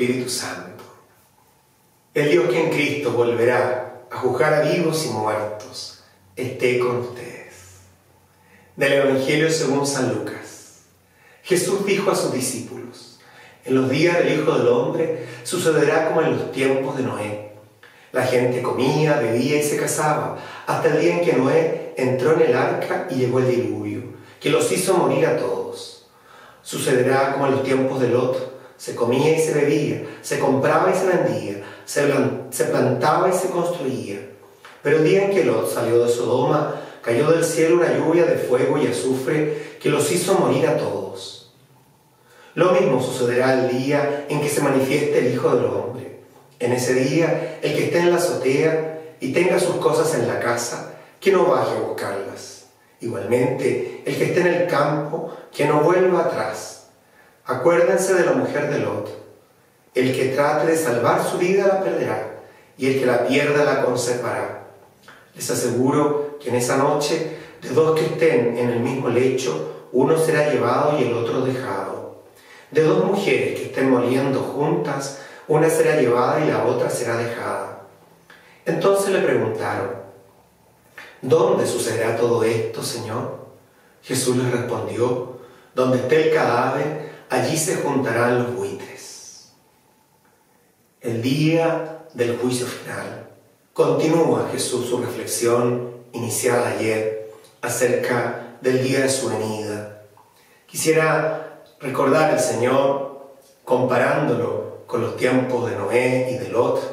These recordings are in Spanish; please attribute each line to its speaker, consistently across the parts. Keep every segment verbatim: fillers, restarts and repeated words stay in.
Speaker 1: Espíritu Santo. El Dios que en Cristo volverá a juzgar a vivos y muertos, esté con ustedes. Del Evangelio según San Lucas. Jesús dijo a sus discípulos: en los días del Hijo del Hombre sucederá como en los tiempos de Noé. La gente comía, bebía y se casaba, hasta el día en que Noé entró en el arca y llegó el diluvio, que los hizo morir a todos. Sucederá como en los tiempos de Lot. Se comía y se bebía, se compraba y se vendía, se, se plantaba y se construía. Pero el día en que Lot salió de Sodoma, cayó del cielo una lluvia de fuego y azufre que los hizo morir a todos. Lo mismo sucederá el día en que se manifieste el Hijo del Hombre. En ese día, el que esté en la azotea y tenga sus cosas en la casa, que no baje a buscarlas. Igualmente, el que esté en el campo, que no vuelva atrás. Acuérdense de la mujer de Lot. El que trate de salvar su vida la perderá, y el que la pierda la conservará. Les aseguro que en esa noche, de dos que estén en el mismo lecho, uno será llevado y el otro dejado. De dos mujeres que estén moliendo juntas, una será llevada y la otra será dejada. Entonces le preguntaron: ¿dónde sucederá todo esto, Señor? Jesús les respondió: donde esté el cadáver, allí se juntarán los buitres. El día del juicio final. Continúa Jesús su reflexión iniciada ayer acerca del día de su venida. Quisiera recordar al Señor comparándolo con los tiempos de Noé y de Lot,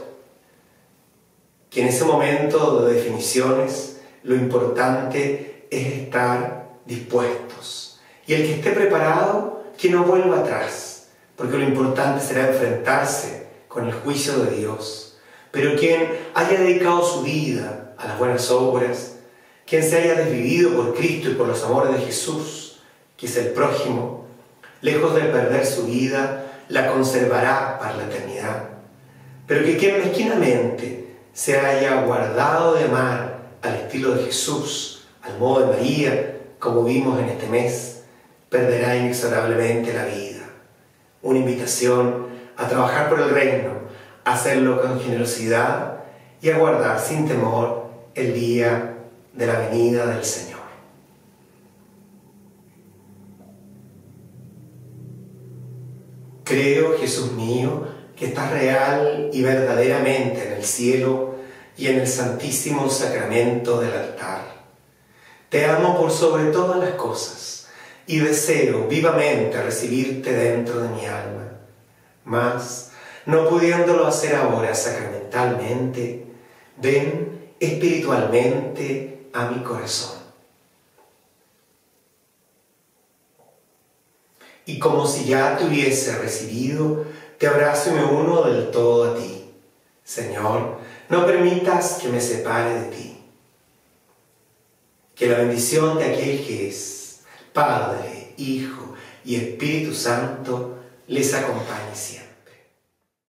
Speaker 1: que en ese momento de definiciones lo importante es estar dispuestos. Y el que esté preparado, que no vuelva atrás, porque lo importante será enfrentarse con el juicio de Dios. Pero quien haya dedicado su vida a las buenas obras, quien se haya desvivido por Cristo y por los amores de Jesús, que es el prójimo, lejos de perder su vida, la conservará para la eternidad. Pero que quien mezquinamente se haya guardado de amar al estilo de Jesús, al modo de María, como vimos en este mes, perderá inexorablemente la vida. Una invitación a trabajar por el reino, a hacerlo con generosidad y a guardar sin temor el día de la venida del Señor. Creo, Jesús mío, que estás real y verdaderamente en el cielo y en el santísimo sacramento del altar. Te amo por sobre todas las cosas y deseo vivamente recibirte dentro de mi alma. Mas, no pudiéndolo hacer ahora sacramentalmente, ven espiritualmente a mi corazón. Y como si ya te hubiese recibido, te abrazo y me uno del todo a ti. Señor, no permitas que me separe de ti. Que la bendición de aquel que es Padre, Hijo y Espíritu Santo les acompañe siempre.